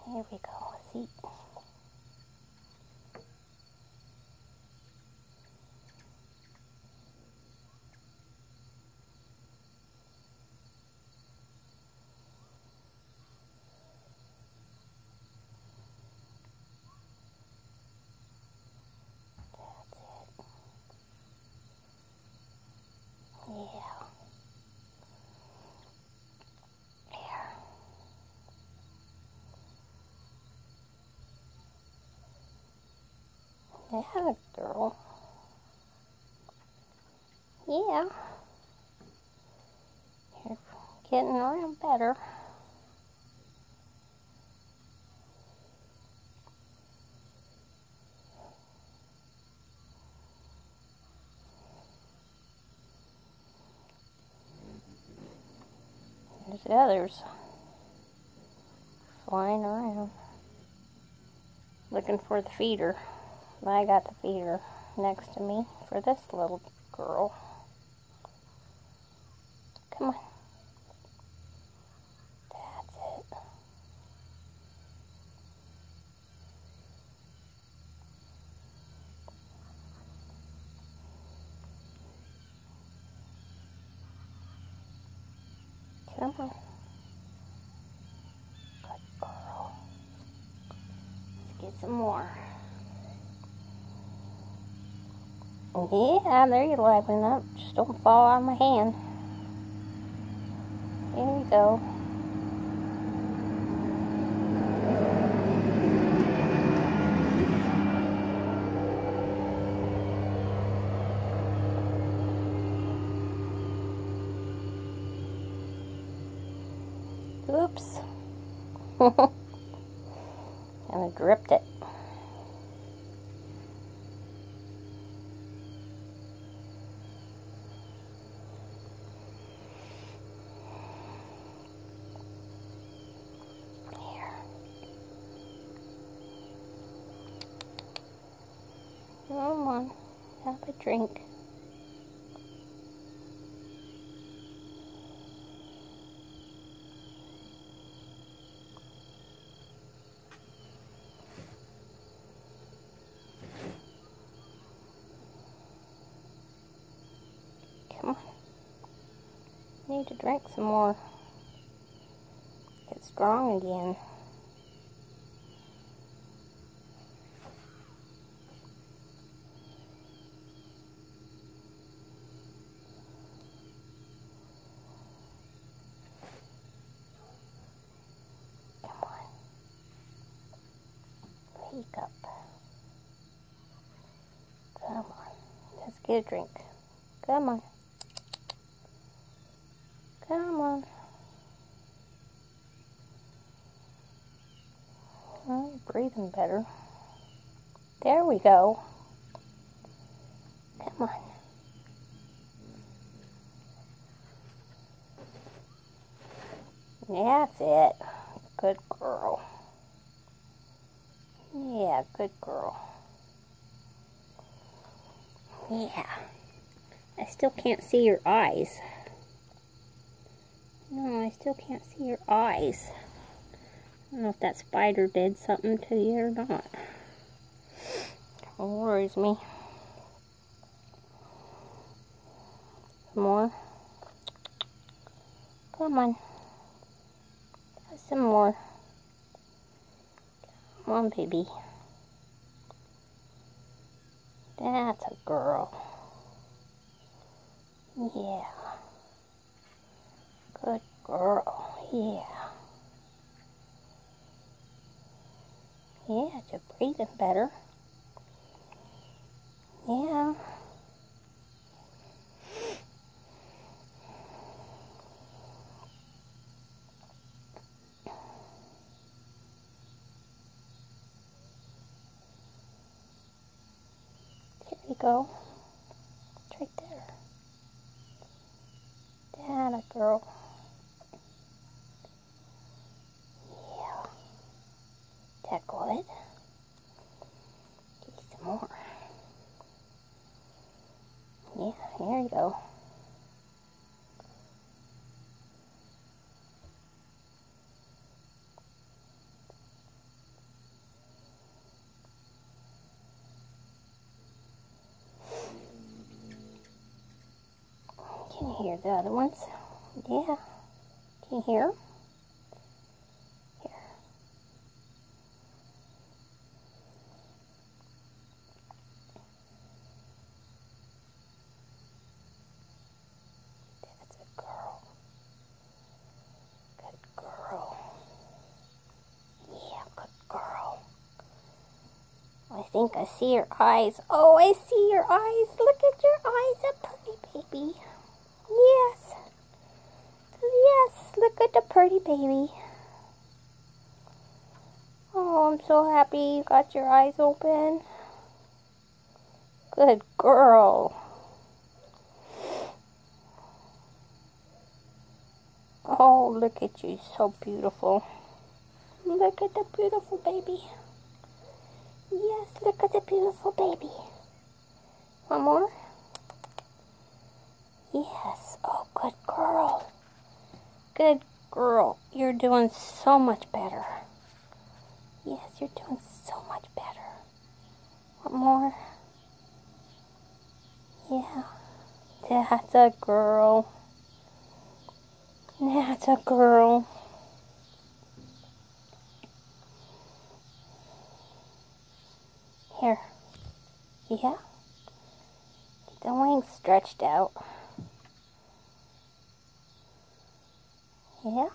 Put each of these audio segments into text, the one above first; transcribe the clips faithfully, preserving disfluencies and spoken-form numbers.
Here we go. Let's eat. Yeah. There. Yeah, girl. Yeah. You're getting around better. There's the others flying around looking for the feeder. I got the feeder next to me for this little girl. Come on. That's it. Come on. Good girl. Let's get some more. Yeah, there you liven up. Just don't fall out of my hand. Here you go. Oops. And I dripped it. Here. Come on. Have a drink. Come on. Need to drink some more. Get strong again. Come on. Wake up. Come on. Let's get a drink. Come on. Come on. Oh, you're breathing better. There we go. Come on. That's it. Good girl. Yeah, good girl. Yeah. I still can't see your eyes. No, I still can't see your eyes. I don't know if that spider did something to you or not. It worries me. Some more. Come on. Have some more. Come on, baby. That's a girl. Yeah. Good girl. Yeah. Yeah, you're breathing better. Yeah. Here you go. It's right there. That a girl. Yeah. Is that good? Give me some more. Yeah, here you go. you hear the other ones? Yeah. Can you hear them? Here. That's a girl. Good girl. Yeah, good girl. I think I see your eyes. Oh, I see your eyes. Look at your eyes, a pretty baby. Yes. Yes, look at the pretty baby. Oh, I'm so happy you got your eyes open. Good girl. Oh, look at you, so beautiful. Look at the beautiful baby. Yes, look at the beautiful baby. One more? Yes. Oh, good girl. Good girl. You're doing so much better. Yes, you're doing so much better. One more? Yeah. That's a girl. That's a girl. Here. Yeah. Get the wings stretched out. Yeah.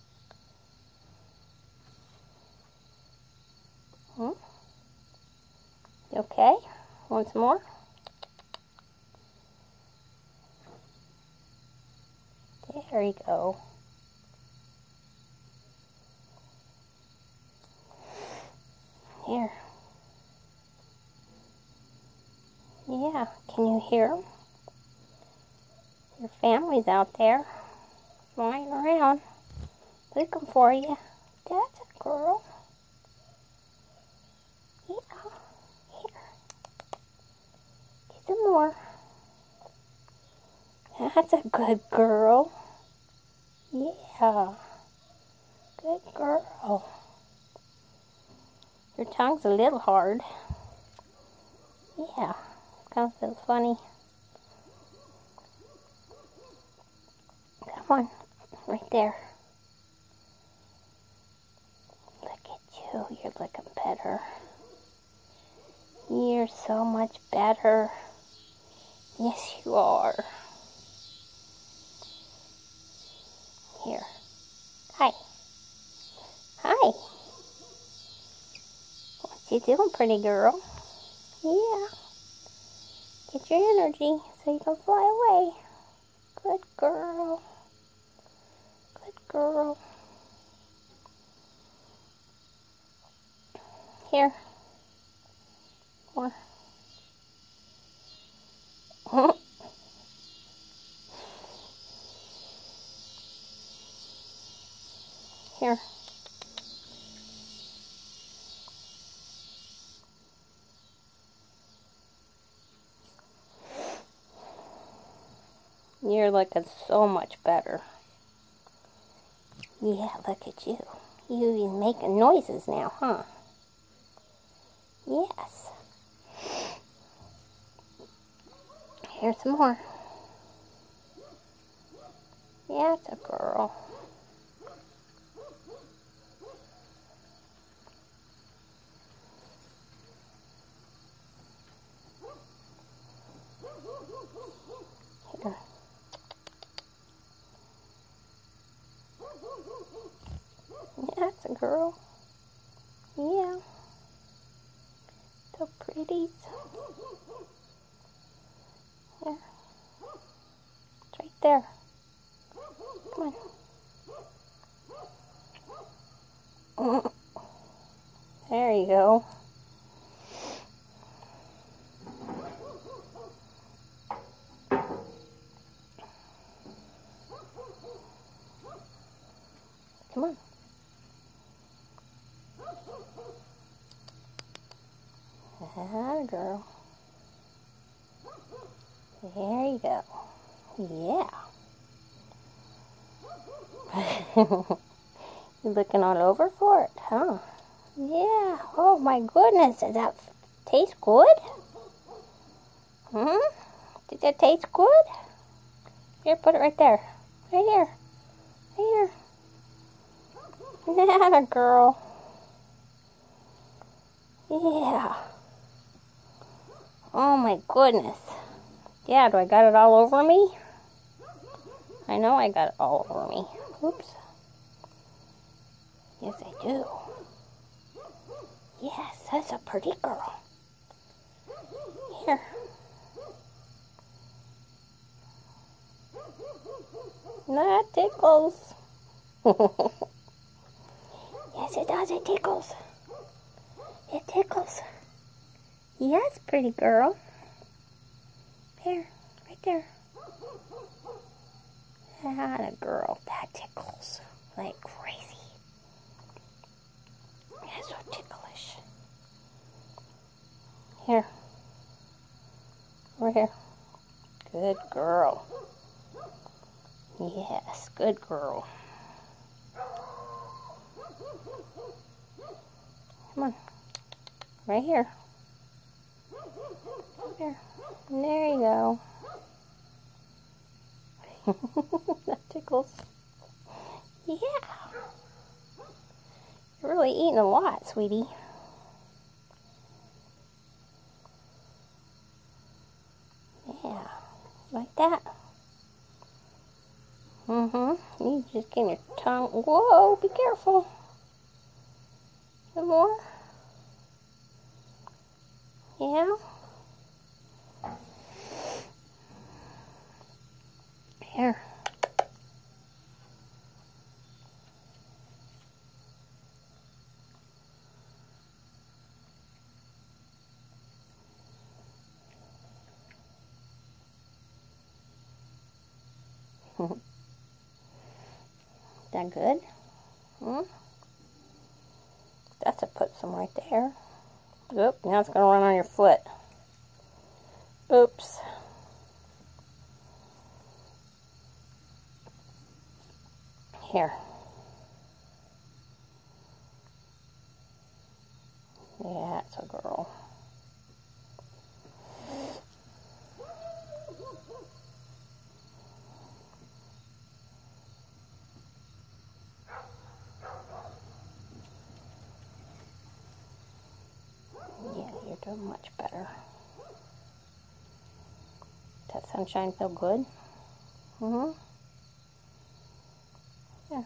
Hmm? You okay? Once more? There you go. Here. Yeah, can you hear them? Your family's out there, flying around, looking for you. That's a girl. Yeah. Here. Get some more. That's a good girl. Yeah. Good girl. Your tongue's a little hard. Yeah. Kind of feels funny. Come on. Right there. Look at you. You're looking better. You're so much better. Yes, you are. Here. Hi. Hi. What you doing, pretty girl? Yeah. Get your energy so you can fly away. Good girl. Good girl. Here. More. Here. You're looking so much better. Yeah, look at you. You're even making noises now, huh? Yes. Here's some more. Yeah, it's a girl. Here. Yeah, it's a girl. Yeah. So pretty. Yeah. It's right there. Come on. There you go. Come on. That girl. There you go. Yeah. You're looking all over for it, huh? Yeah. Oh my goodness. Does that taste good? Hmm? Did that taste good? Here, put it right there. Right here. Right here. Atta girl. Yeah. Oh my goodness. Yeah, do I got it all over me? I know I got it all over me. Oops. Yes, I do. Yes, that's a pretty girl. Here. That tickles. Yes, it does. It tickles. It tickles. Yes, pretty girl. Here, right there. Atta girl. That tickles like crazy. That's so ticklish. Here. Over here. Good girl. Yes, good girl. Come on. Right here. There. There you go. That tickles. Yeah. You're really eating a lot, sweetie. Yeah. Like that. Mm-hmm. You just get your tongue. Whoa, be careful. Some more. Yeah. Here. That good? Hmm? That's a put some right there. Oop, now it's going to run on your foot. Oops. Here. Yeah, it's a girl. Yeah, you're doing much better. Does that sunshine feel good? Mm-hmm. Yeah.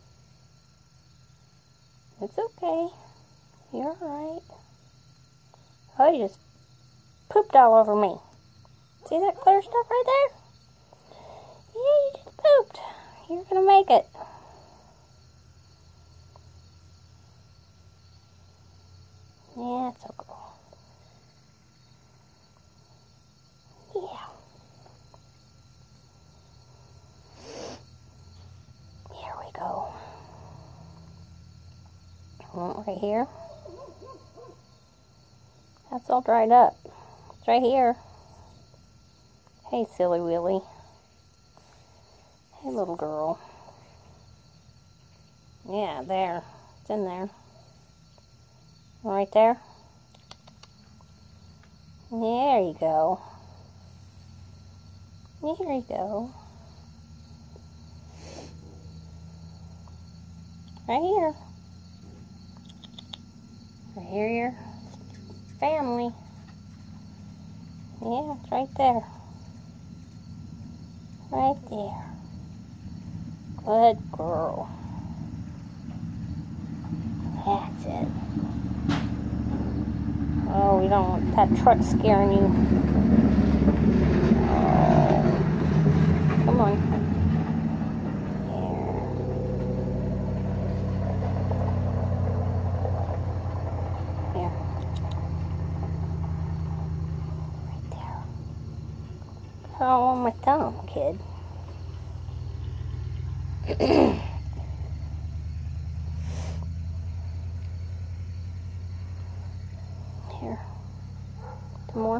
It's okay. You're alright. Oh, you just pooped all over me. See that clear stuff right there? Yeah, you just pooped. You're gonna make it. Yeah, it's okay. Yeah. Here we go. Right here. That's all dried up. It's right here. Hey, silly Willy. Hey, little girl. Yeah, there. It's in there. Right there. There you go. There you go. Right here. Right here, your family. Yeah, it's right there. Right there. Good girl. That's it. Oh, we don't want that truck scaring you. Oh. Come on. Here. Here. Right there. Oh, on my thumb, kid. Here. Some more.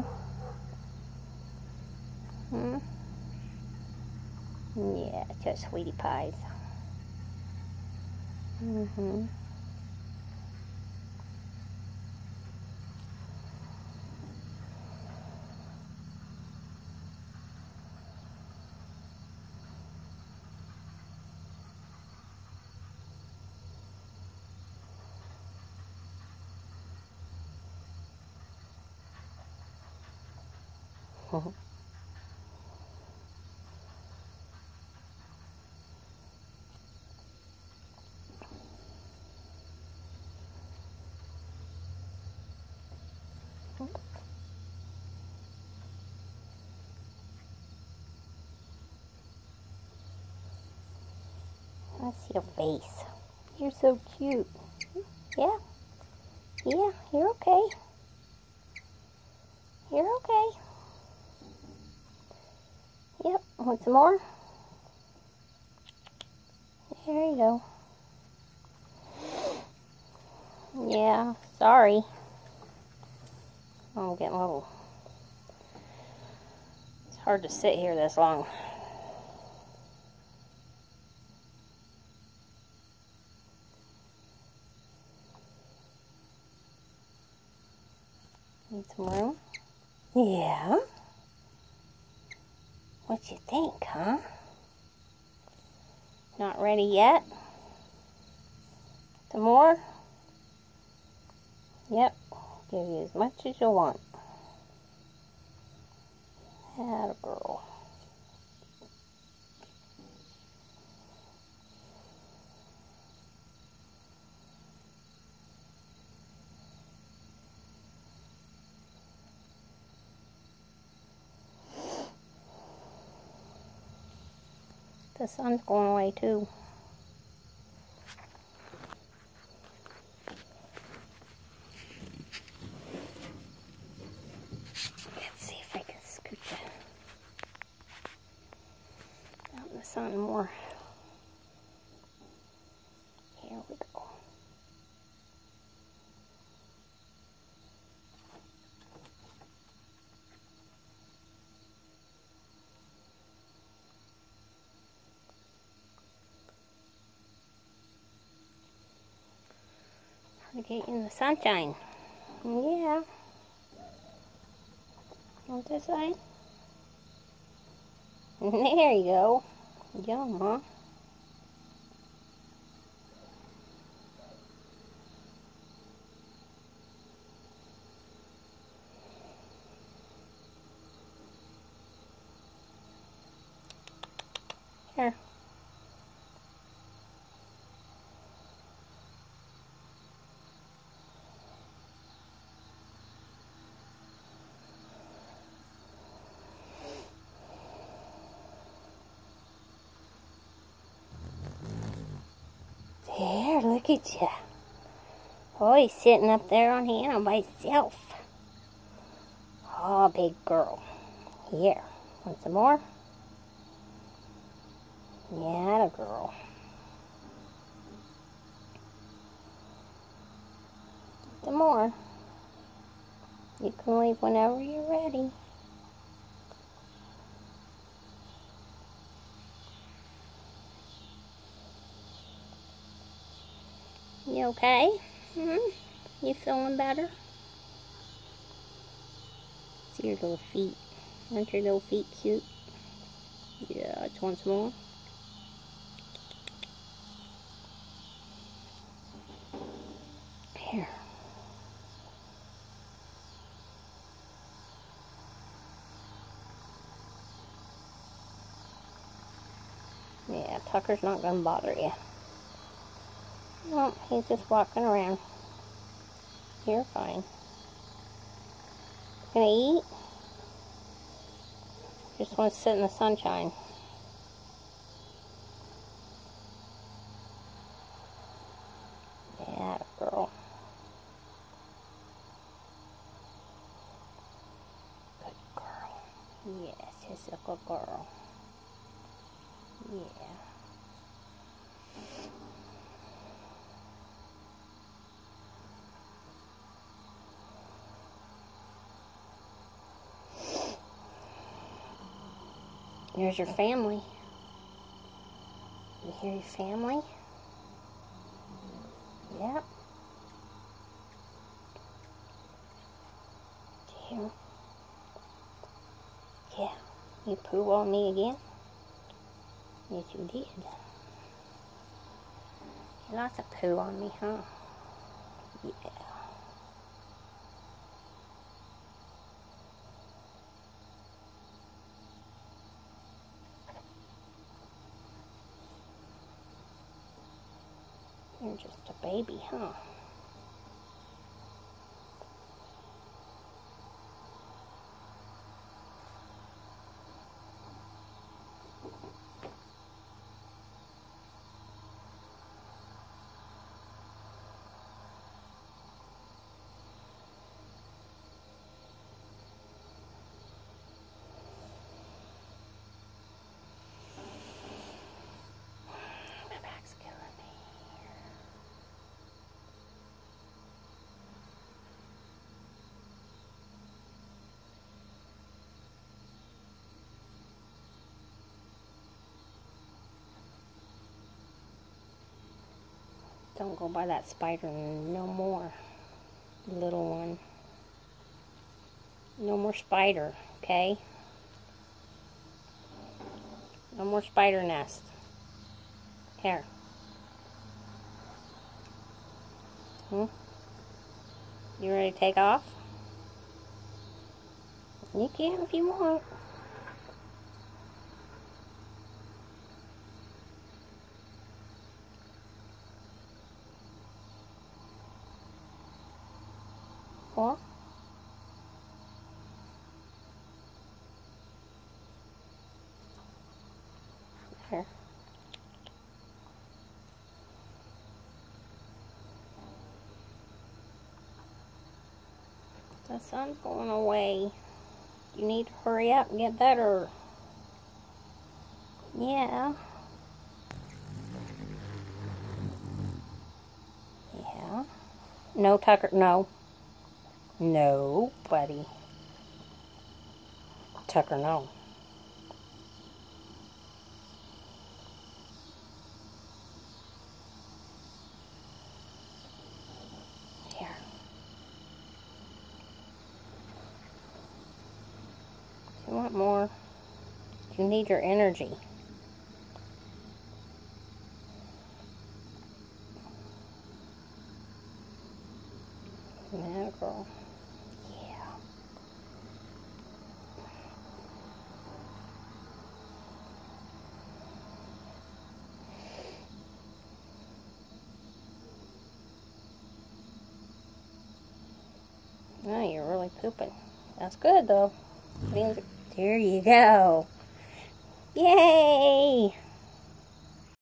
Hmm. Yeah, just sweetie pies. Mm-hmm. That's your face. You're so cute. Yeah. Yeah, you're okay. You're okay. Yep. Want some more? There you go. Yeah, sorry. I'm getting a little... It's hard to sit here this long. Need some room? Yeah. What you think, huh? Not ready yet? Some more? Yep. Give you as much as you want. Atta girl. The sun's going away too. Let's see if I can scoot you out in the sun more. Here we go. To get in the sunshine. Yeah. On this side. There you go. Yum, huh? Here. There, look at you. Oh, he's sitting up there on Hannah by himself. Oh, big girl. Here. Want some more? Yeah, the girl. Some more. You can leave whenever you're ready. You okay? Mm-hmm. You feeling better? See your little feet. Aren't your little feet cute? Yeah, just want some more. Here. Yeah, Tucker's not going to bother you. No, he's just walking around. You're fine. Gonna eat? Just want to sit in the sunshine. Yeah, girl. Good girl. Yes, she's a good girl. Yeah. Here's your family. You hear your family? Yep. Here. Yeah. You poo on me again? Yes, you did. Lots of poo on me, huh? Yeah. You're just a baby, huh? My back's killing me. Don't go by that spider no more, little one. No more spider, okay? No more spider nest. Here. Hmm? You ready to take off? You can if you want. What? Here. The sun's going away. You need to hurry up and get better. Yeah. Yeah. No, Tucker, no. No, buddy. Tucker, no. Here. Do you want more? You need your energy. Yeah, girl. Yeah. Oh, you're really pooping. That's good, though. Means, there you go. Yay!